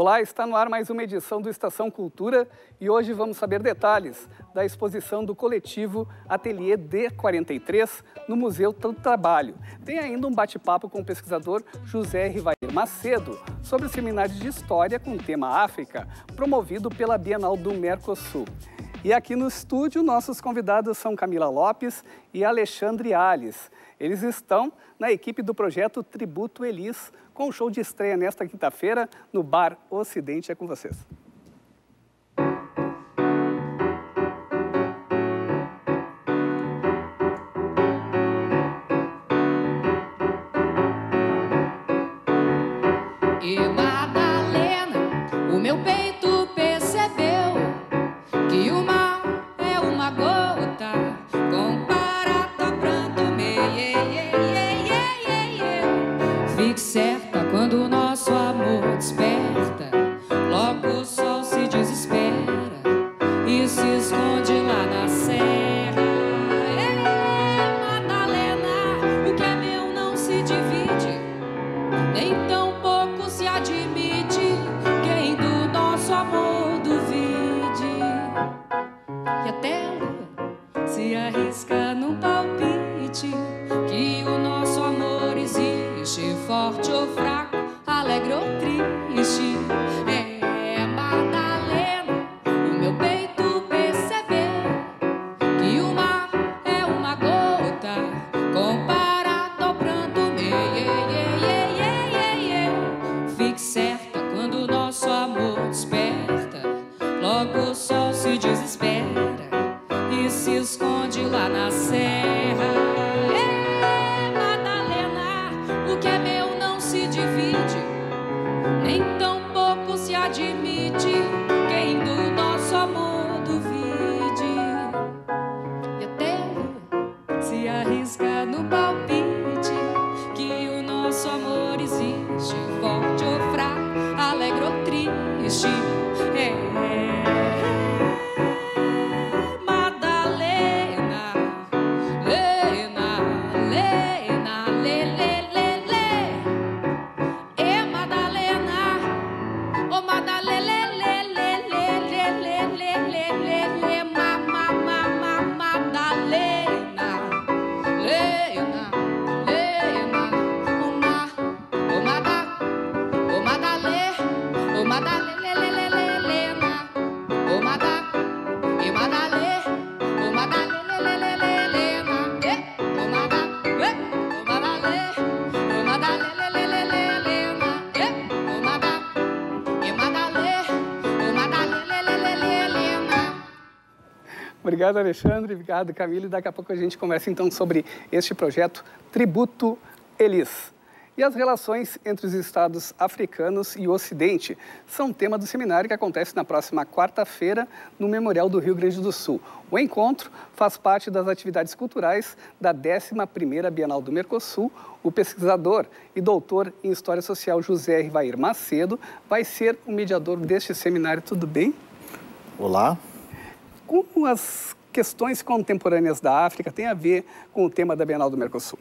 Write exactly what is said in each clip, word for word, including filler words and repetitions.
Olá, está no ar mais uma edição do Estação Cultura e hoje vamos saber detalhes da exposição do coletivo Ateliê D quarenta e três no Museu do Trabalho. Tem ainda um bate-papo com o pesquisador José Rivair Macedo sobre o seminário de História com o tema África, promovido pela Bienal do Mercosul. E aqui no estúdio, nossos convidados são Camila Lopes e Alexandre Alves. Eles estão na equipe do projeto Tributo Elis, com o show de estreia nesta quinta-feira no Bar Ocidente. É com vocês. E Madalena, o meu peito percebeu que o mar é uma gota comparada ao pranto meu. Fique certa quando o nosso amor desperta, logo o sol se desespera e se esconde lá na serra. Ei, Madalena, o que é meu não se divide, nem tão pouco se admite. Quem do nosso amor duvide, e até a lua se arrisca num palpite, que o nosso amor existe, forte ou fraco, alegre ou triste. É, Madalena, o meu peito percebeu que o mar é uma gota comparado ao pranto meu. Fique certa quando o nosso amor desperta, logo o sol se desespera e se esconde lá na serra. Ei, Madalena, o que é meu não se divide, nem tão pouco se admite. Quem do nosso amor duvide, e até a lua se arrisca no palpite, que o nosso amor existe, forte ou fraco, alegre ou triste. É Madalena, Lena, Lena, lê, lê, lê, lê. É Madalena, oh Madalena, lê, lê, lê, lê, lê, lê, lê, lê, lê, ma, ma, ma, ma, Madalena, Lena, Lena, oh ma, oh Mada, oh Madalê, oh Madalê, lê, lê, lê, lê, Lena, oh Mada, e Madalê, oh Madalê, lê, lê, lê, lê, Lena, eh, oh Mada, eh, oh Madalê, oh Madalê, lê, lê, lê, lê, Lena, eh, oh Mada, e Madalê, oh Madalê, lê, lê, lê, lê, Lena. Obrigado, Alexandre. Obrigado, Camila. E daqui a pouco a gente conversa então sobre este projeto Tributo Elis. E as relações entre os estados africanos e o Ocidente são tema do seminário que acontece na próxima quarta-feira no Memorial do Rio Grande do Sul. O encontro faz parte das atividades culturais da décima primeira Bienal do Mercosul. O pesquisador e doutor em História Social José Rivair Macedo vai ser o mediador deste seminário. Tudo bem? Olá. Como as questões contemporâneas da África têm a ver com o tema da Bienal do Mercosul?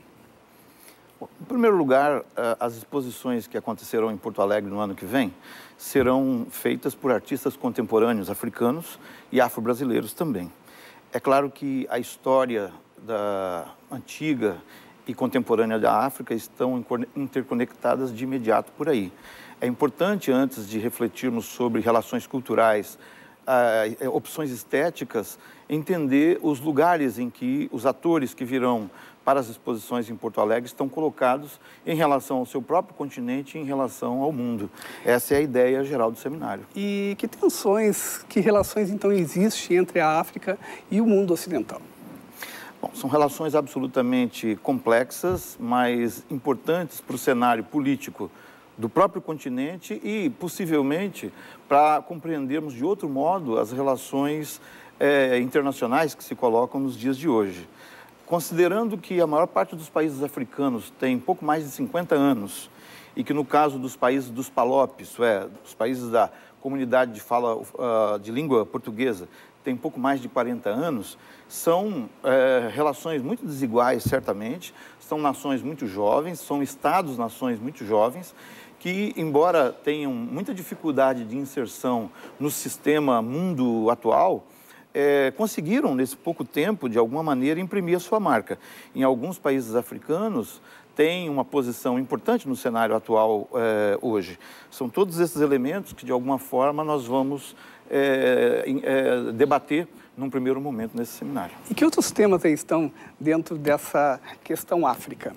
Em primeiro lugar, as exposições que acontecerão em Porto Alegre no ano que vem serão feitas por artistas contemporâneos africanos e afro-brasileiros também. É claro que a história da antiga e contemporânea da África estão interconectadas de imediato por aí. É importante, antes de refletirmos sobre relações culturais, Uh, opções estéticas, entender os lugares em que os atores que virão para as exposições em Porto Alegre estão colocados em relação ao seu próprio continente e em relação ao mundo. Essa é a ideia geral do seminário. E que tensões, que relações então existem entre a África e o mundo ocidental? Bom, são relações absolutamente complexas, mas importantes para o cenário político do próprio continente e, possivelmente, para compreendermos de outro modo as relações é, internacionais que se colocam nos dias de hoje. Considerando que a maior parte dos países africanos tem pouco mais de cinquenta anos e que, no caso dos países dos PALOP, isso é, dos países da comunidade de fala uh, de língua portuguesa, tem pouco mais de quarenta anos, são é, relações muito desiguais, certamente, são nações muito jovens, são estados-nações muito jovens, que, embora tenham muita dificuldade de inserção no sistema mundo atual, é, conseguiram, nesse pouco tempo, de alguma maneira, imprimir a sua marca. Em alguns países africanos, tem uma posição importante no cenário atual é, hoje. São todos esses elementos que, de alguma forma, nós vamos é, é, debater num primeiro momento nesse seminário. E que outros temas aí estão dentro dessa questão África?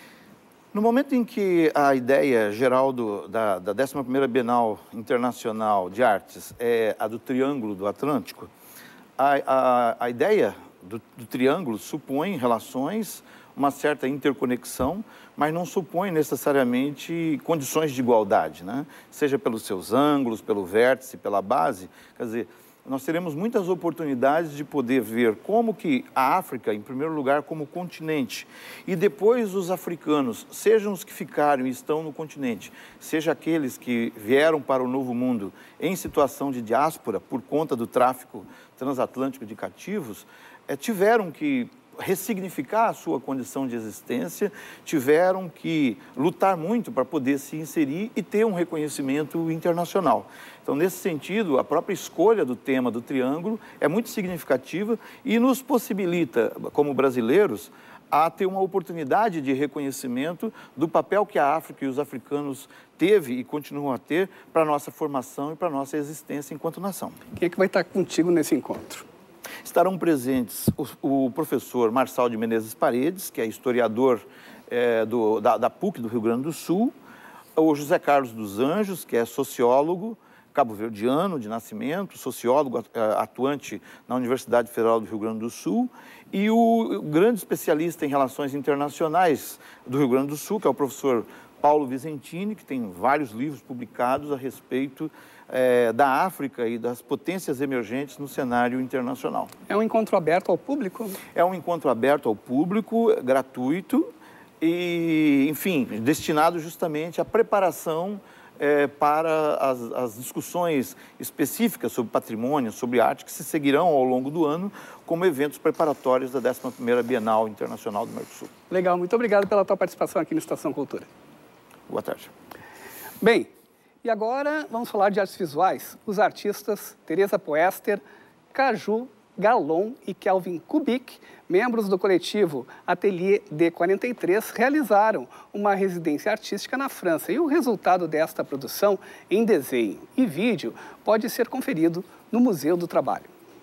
No momento em que a ideia geral do, da, da décima primeira Bienal Internacional de Artes é a do Triângulo do Atlântico, a, a, a ideia do, do triângulo supõe relações, uma certa interconexão, mas não supõe necessariamente condições de igualdade, né? Seja pelos seus ângulos, pelo vértice, pela base. Quer dizer, nós teremos muitas oportunidades de poder ver como que a África, em primeiro lugar, como continente, e depois os africanos, sejam os que ficaram e estão no continente, seja aqueles que vieram para o Novo Mundo em situação de diáspora por conta do tráfico transatlântico de cativos, é, tiveram que ressignificar a sua condição de existência, tiveram que lutar muito para poder se inserir e ter um reconhecimento internacional. Então, nesse sentido, a própria escolha do tema do triângulo é muito significativa e nos possibilita, como brasileiros, a ter uma oportunidade de reconhecimento do papel que a África e os africanos teve e continuam a ter para a nossa formação e para a nossa existência enquanto nação. Quem é que vai estar contigo nesse encontro? Estarão presentes o, o professor Marçal de Menezes Paredes, que é historiador é, do, da, da P U C do Rio Grande do Sul, o José Carlos dos Anjos, que é sociólogo, cabo-verdiano de nascimento, sociólogo atuante na Universidade Federal do Rio Grande do Sul, e o grande especialista em relações internacionais do Rio Grande do Sul, que é o professor Paulo Vicentini, que tem vários livros publicados a respeito é, da África e das potências emergentes no cenário internacional. É um encontro aberto ao público? É um encontro aberto ao público, gratuito e, enfim, destinado justamente à preparação É, para as, as discussões específicas sobre patrimônio, sobre arte, que se seguirão ao longo do ano como eventos preparatórios da décima primeira Bienal Internacional do Mercosul. Legal, muito obrigado pela tua participação aqui no Estação Cultura. Boa tarde. Bem, e agora vamos falar de artes visuais. Os artistas Teresa Poester, Caju Galon e Kelvin Kubik, membros do coletivo Ateliê D quarenta e três, realizaram uma residência artística na França. E o resultado desta produção em desenho e vídeo pode ser conferido no Museu do Trabalho.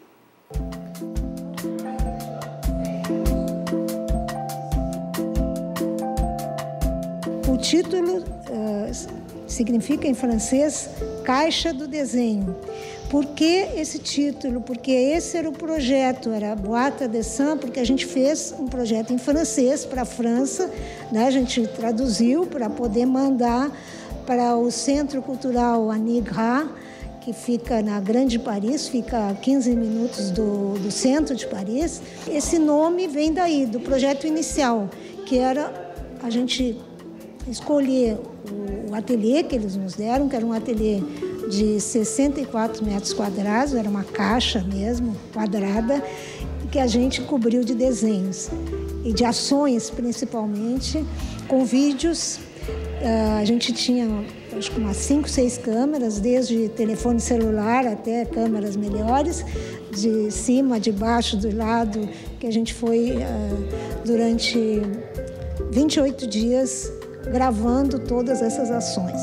O título uh, significa em francês Caixa do Desenho. Por que esse título? Porque esse era o projeto, era a Boîte à Dessin, porque a gente fez um projeto em francês para a França, né? A gente traduziu para poder mandar para o Centro Cultural Annie Gras, que fica na Grande Paris, fica a quinze minutos do, do centro de Paris. Esse nome vem daí, do projeto inicial, que era a gente escolher o, o ateliê que eles nos deram, que era um ateliê de sessenta e quatro metros quadrados, era uma caixa mesmo, quadrada, que a gente cobriu de desenhos e de ações, principalmente, com vídeos. Uh, a gente tinha, acho que umas cinco, seis câmeras, desde telefone celular até câmeras melhores, de cima, de baixo, do lado, que a gente foi uh, durante vinte e oito dias gravando todas essas ações.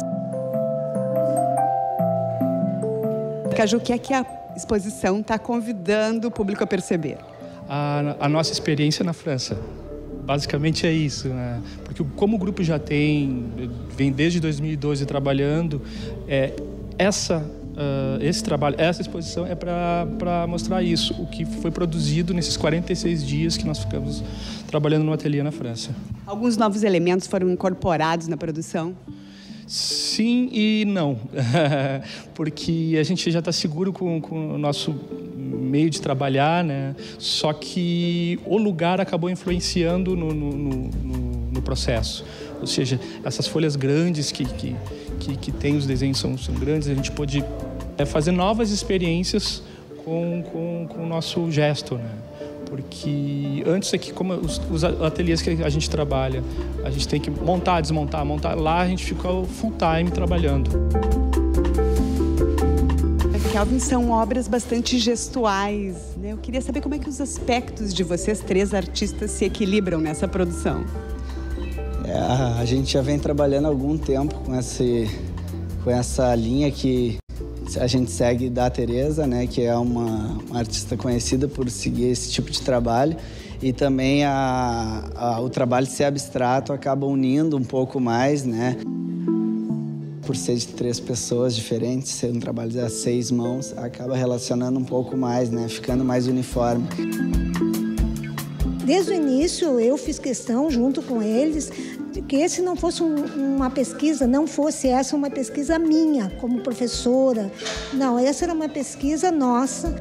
Caju, o que é que a exposição está convidando o público a perceber? A, a nossa experiência na França. Basicamente é isso, né? Porque como o grupo já tem, vem desde dois mil e doze trabalhando, é, essa, uh, esse trabalho, essa exposição é para mostrar isso, o que foi produzido nesses quarenta e seis dias que nós ficamos trabalhando no ateliê na França. Alguns novos elementos foram incorporados na produção? Sim e não, porque a gente já está seguro com, com o nosso meio de trabalhar, né? Só que o lugar acabou influenciando no, no, no, no processo. Ou seja, essas folhas grandes que, que, que, que tem, os desenhos são, são grandes, a gente pôde é, fazer novas experiências com, com, com o nosso gesto, né? Porque antes aqui, como os, os ateliês que a gente trabalha, a gente tem que montar, desmontar, montar. Lá a gente fica full time trabalhando. Kelvin, são obras bastante gestuais, né? Eu queria saber como é que os aspectos de vocês três artistas se equilibram nessa produção. É, a gente já vem trabalhando há algum tempo com, esse, com essa linha que a gente segue da Teresa, né? Que é uma, uma artista conhecida por seguir esse tipo de trabalho. E também a, a, o trabalho ser abstrato acaba unindo um pouco mais, né? Por ser de três pessoas diferentes, ser um trabalho a seis mãos, acaba relacionando um pouco mais, né? Ficando mais uniforme. Desde o início, eu fiz questão, junto com eles, de que esse não fosse um, uma pesquisa, não fosse essa uma pesquisa minha, como professora. Não, essa era uma pesquisa nossa.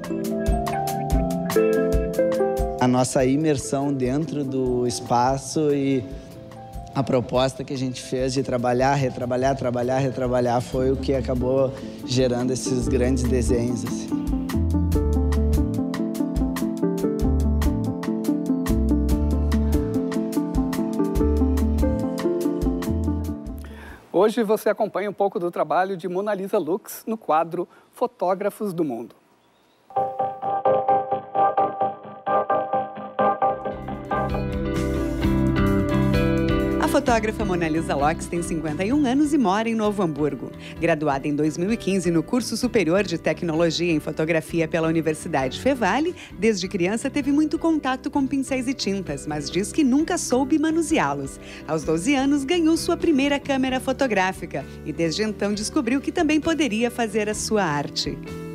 A nossa imersão dentro do espaço e a proposta que a gente fez de trabalhar, retrabalhar, trabalhar, retrabalhar foi o que acabou gerando esses grandes desenhos, assim. Hoje você acompanha um pouco do trabalho de Mona Lisa Lux no quadro Fotógrafos do Mundo. A fotógrafa Mona Lisa Lux tem cinquenta e um anos e mora em Novo Hamburgo. Graduada em dois mil e quinze no curso superior de tecnologia em fotografia pela Universidade Fevale, desde criança teve muito contato com pincéis e tintas, mas diz que nunca soube manuseá-los. Aos doze anos, ganhou sua primeira câmera fotográfica e desde então descobriu que também poderia fazer a sua arte.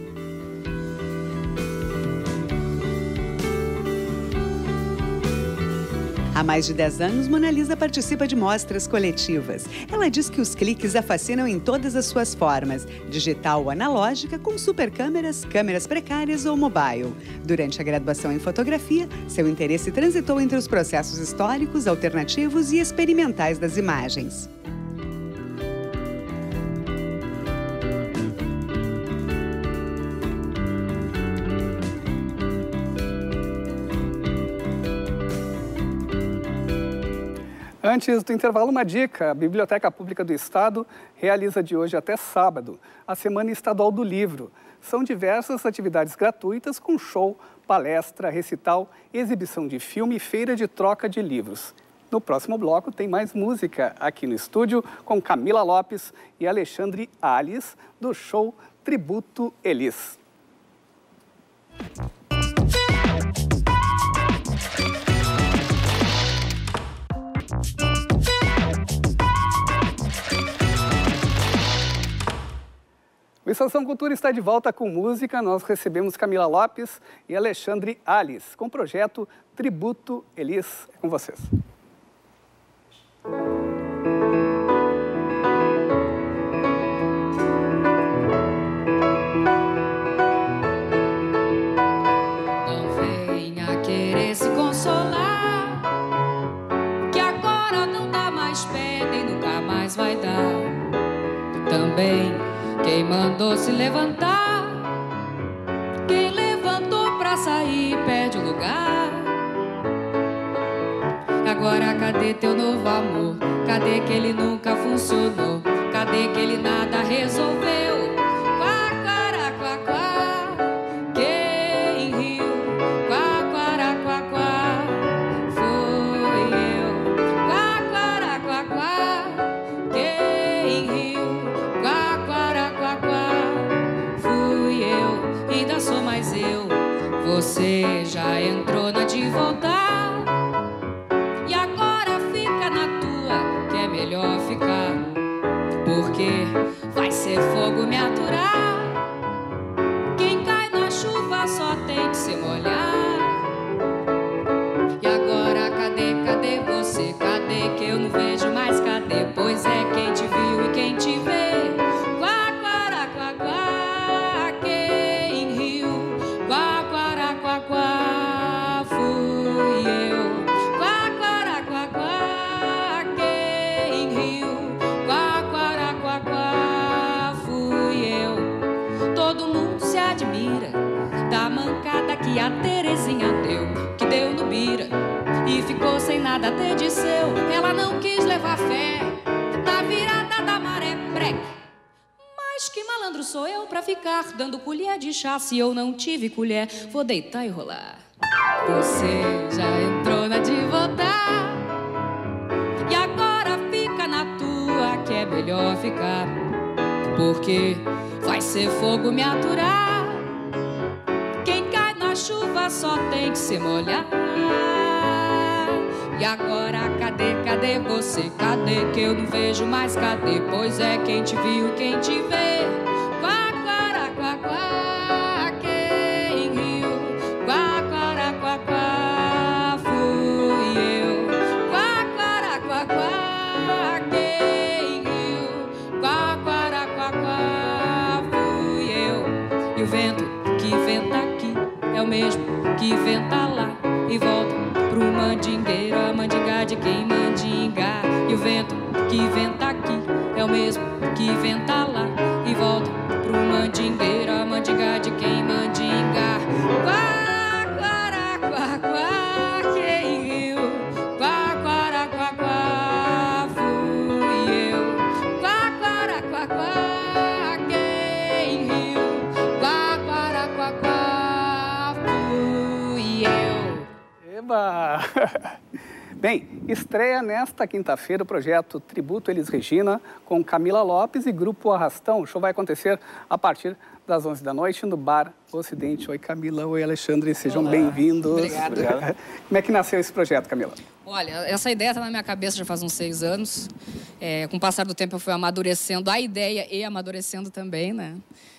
Há mais de dez anos, Mona Lisa participa de mostras coletivas. Ela diz que os cliques a fascinam em todas as suas formas, digital ou analógica, com supercâmeras, câmeras precárias ou mobile. Durante a graduação em fotografia, seu interesse transitou entre os processos históricos, alternativos e experimentais das imagens. Antes do intervalo, uma dica. A Biblioteca Pública do Estado realiza de hoje até sábado a Semana Estadual do Livro. São diversas atividades gratuitas com show, palestra, recital, exibição de filme e feira de troca de livros. No próximo bloco tem mais música aqui no estúdio com Camila Lopes e Alexandre Alves do show Tributo Elis. O Estação Cultura está de volta com música. Nós recebemos Camila Lopes e Alexandre Alves com o projeto Tributo Elis. É com vocês. Não venha querer se consolar, que agora não dá mais pé, nem nunca mais vai dar. Também quem mandou se levantar, quem levantou pra sair perde o lugar. Agora cadê teu novo amor? Cadê que ele nunca funcionou? Cadê que ele nada resolveu? Quá, quá, quá, quá. Quem riu? Quá, quá, quá, quá. Foi eu. Quá, quá, quá, quá. Quem riu? Quá, quá, quá, quá. Fui eu, ainda sou mais eu. Você já entrou na de voltar. E agora fica na tua, que é melhor ficar. Porque vai ser fogo me aturar. Quem cai na chuva só tem que se molhar. E agora cadê, cadê você? Cadê que eu não vejo mais? Cadê? Pois é, quem te viu e quem te vê. Quá, quá, quá, quá. Quem riu? Quá, quá, quá, quá. Fui eu. Quá, quá, quá, quá. Quem riu? Quá, quá, quá, quá. Fui eu. Todo mundo se admira da mancada que a Terezinha deu. Que sem nada ter de seu. Ela não quis levar fé na virada da maré breque. Mas que malandro sou eu pra ficar dando colher de chá? Se eu não tive colher, vou deitar e rolar. Você já entrou na de voltar, e agora fica na tua, que é melhor ficar, porque vai ser fogo me aturar. Quem cai na chuva só tem que se molhar. E agora cadê, cadê você? Cadê que eu não vejo mais? Cadê? Pois é, quem te viu, quem te vê. Quá, quá, quá, quá, quem riu? Quá, quá, quá, quá, fui eu. Quá, quá, quá, quá, quem riu? Quá, quá, quá, quá, fui eu. E o vento que venta aqui é o mesmo que venta lá e volta pro mandingueiro, a mandinga de quem mandinga. E o vento que venta aqui é o mesmo que venta lá e volta pro mandingueiro, a mandinga de quem mandinga. Quá, quá, quá, quá, quem riu? Quá, quá, quá, quá, fui eu. Quá, quá, quá, quá, quem riu? Quá, quá, quá, quá, fui eu. Eba! Bem, estreia nesta quinta-feira o projeto Tributo Elis Regina com Camila Lopes e Grupo Arrastão. O show vai acontecer a partir das onze da noite no Bar Ocidente. Oi, Camila. Oi, Alexandre. Sejam bem-vindos. Obrigada. Como é que nasceu esse projeto, Camila? Olha, essa ideia está na minha cabeça já faz uns seis anos. É, com o passar do tempo eu fui amadurecendo a ideia e amadurecendo também, né?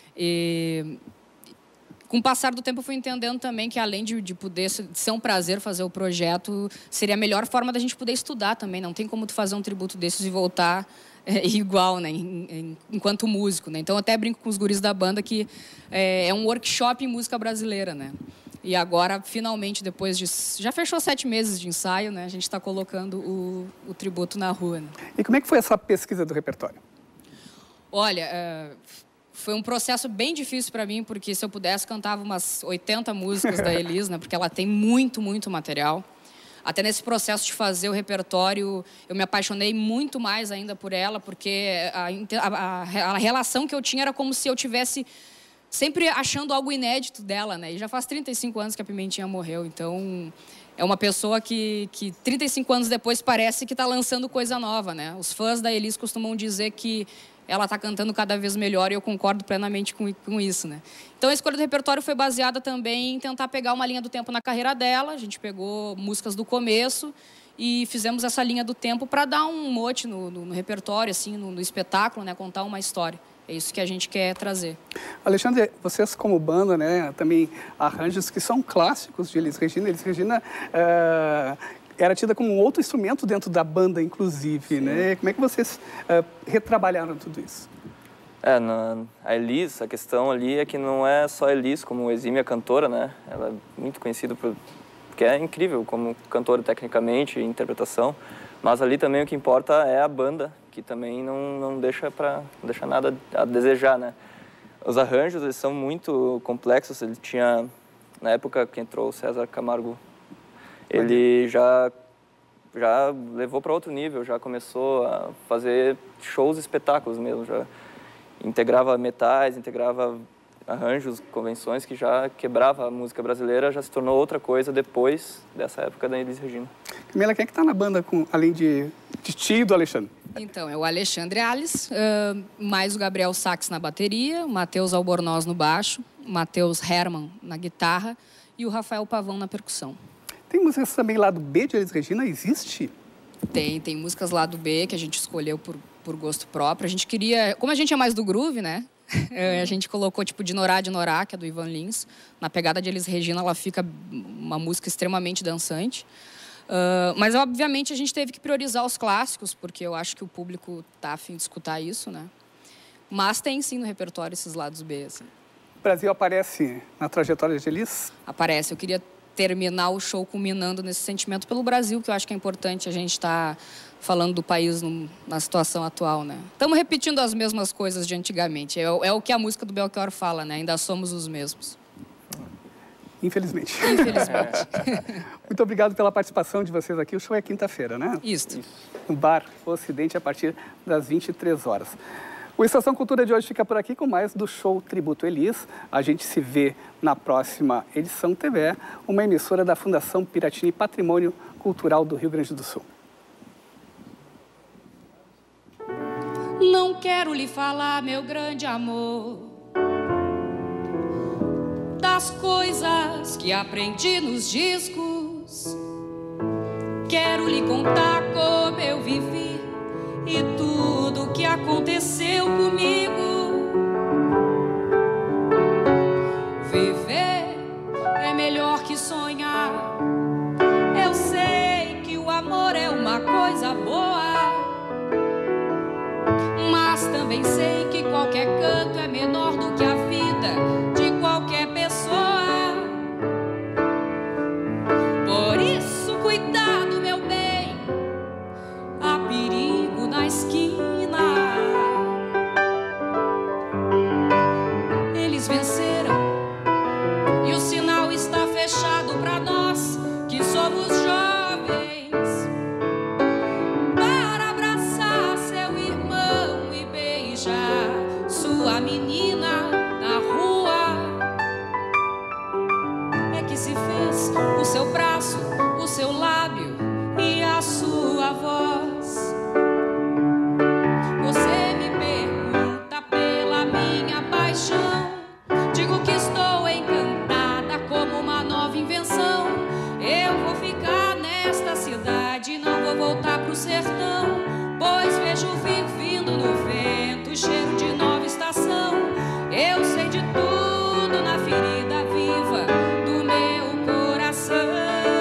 E... com o passar do tempo, eu fui entendendo também que, além de, de poder ser um prazer fazer o projeto, seria a melhor forma da gente poder estudar também. Não tem como tu fazer um tributo desses e voltar é, igual, né, em, em, enquanto músico, né? Então, eu até brinco com os guris da banda que é, é um workshop em música brasileira, né? E agora, finalmente, depois de... já fechou sete meses de ensaio, né? A gente está colocando o, o tributo na rua, né? E como é que foi essa pesquisa do repertório? Olha... É... foi um processo bem difícil para mim, porque se eu pudesse, cantava umas oitenta músicas da Elis, né? Porque ela tem muito, muito material. Até nesse processo de fazer o repertório, eu me apaixonei muito mais ainda por ela, porque a, a, a relação que eu tinha era como se eu tivesse sempre achando algo inédito dela, né? E já faz trinta e cinco anos que a Pimentinha morreu, então... é uma pessoa que, que trinta e cinco anos depois parece que está lançando coisa nova, né? Os fãs da Elis costumam dizer que ela está cantando cada vez melhor e eu concordo plenamente com, com isso, né? Então, a escolha do repertório foi baseada também em tentar pegar uma linha do tempo na carreira dela. A gente pegou músicas do começo e fizemos essa linha do tempo para dar um mote no, no, no repertório, assim, no, no espetáculo, né? Contar uma história. É isso que a gente quer trazer. Alexandre, vocês como banda, né, também arranjos que são clássicos de Elis Regina. Elis Regina uh, era tida como um outro instrumento dentro da banda, inclusive, né? Como é que vocês uh, retrabalharam tudo isso? É, na, a Elis, a questão ali é que não é só a Elis como exímia cantora, né? Ela é muito conhecida por, porque é incrível como cantora tecnicamente, interpretação, mas ali também o que importa é a banda, que também não, não deixa para não deixa nada a desejar, né? Os arranjos, eles são muito complexos. Ele tinha, na época que entrou o César Camargo, ele já já levou para outro nível, já começou a fazer shows, espetáculos mesmo, já integrava metais, integrava arranjos, convenções que já quebrava a música brasileira, já se tornou outra coisa depois dessa época da Elis Regina. Camila, quem é que está na banda, com, além de, de ti e do Alexandre? Então, é o Alexandre Alice, uh, mais o Gabriel Sax na bateria, o Matheus Albornoz no baixo, o Matheus Herman na guitarra e o Rafael Pavão na percussão. Tem músicas também lá do B de Elis Regina? Existe? Tem, tem músicas lá do B que a gente escolheu por, por gosto próprio. A gente queria, como a gente é mais do groove, né? A gente colocou tipo de Norá de Norá, que é do Ivan Lins. Na pegada de Elis Regina, ela fica uma música extremamente dançante. Uh, mas, obviamente, a gente teve que priorizar os clássicos, porque eu acho que o público tá a fim de escutar isso, né? Mas tem, sim, no repertório esses lados B, assim. O Brasil aparece na trajetória de Elis? Aparece. Eu queria terminar o show culminando nesse sentimento pelo Brasil, que eu acho que é importante a gente estar tá falando do país no, na situação atual, né? Estamos repetindo as mesmas coisas de antigamente. É, é o que a música do Belchior fala, né? Ainda somos os mesmos. Infelizmente. Infelizmente. Muito obrigado pela participação de vocês aqui. O show é quinta-feira, né? Isso. No Bar Ocidente, a partir das vinte e três horas. O Estação Cultura de hoje fica por aqui com mais do show Tributo Elis. A gente se vê na próxima edição T V E, uma emissora da Fundação Piratini Patrimônio Cultural do Rio Grande do Sul. Não quero lhe falar, meu grande amor, das coisas que aprendi nos discos. Quero lhe contar como eu vivi e tudo que aconteceu comigo. Viver é melhor que sonhar. Eu sei que o amor é uma coisa boa, mas também sei que qualquer canto é menor do que a vida de qualquer pessoa. Por isso, cuidado, meu bem, há perigo na esquina. Eles venceram e o sinal está fechado para nós que somos jovens, para abraçar seu irmão e beijar sua menina na rua. É que se fez o seu braço, o seu lábio e a sua voz. Você me pergunta pela minha paixão, digo que estou encantada como uma nova invenção. Eu vou ficar nesta cidade, não vou voltar pro sertão, pois vejo o vir vindo no vento, cheiro de nova estação. Eu sei de tudo na ferida viva do meu coração.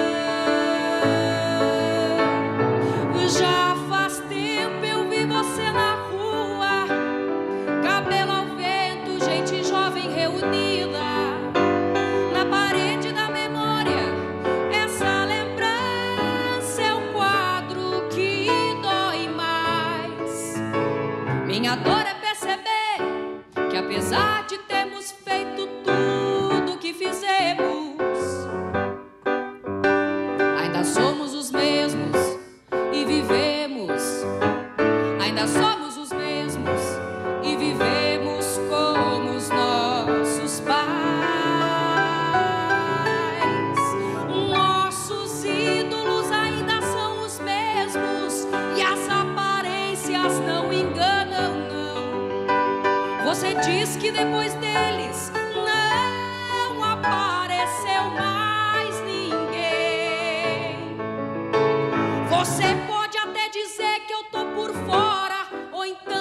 Já faz tempo eu vi você na rua, cabelo ao vento, gente jovem reunida. Na parede da memória, essa lembrança é o quadro que dói mais. Minha dor é perceber que apesar de termos feito tudo que fizemos, ainda somos os mesmos e vivemos. Ainda somos os mesmos e vivemos como os nossos pais. Nossos ídolos ainda são os mesmos e as aparências não enganam, não. Você diz que depois deles não apareceu mais ninguém. Você pode até dizer que eu tô por fora, ou então